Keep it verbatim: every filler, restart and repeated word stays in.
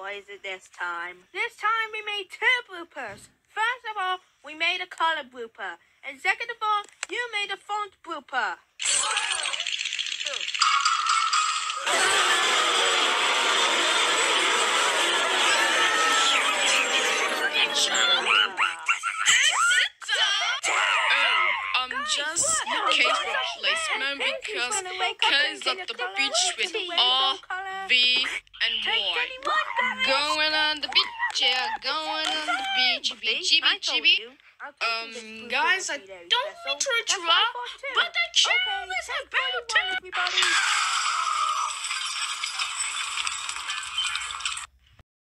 What is it this time? This time we made two bloopers. First of all, we made a color blooper. And second of all, you made a font blooper. Just case replacement because because of the beach with R, V, and Y. Going on the beach, yeah, going on the beach, beachy, beachy, beach. Um, guys, I don't mean to interrupt, but I can't miss a better.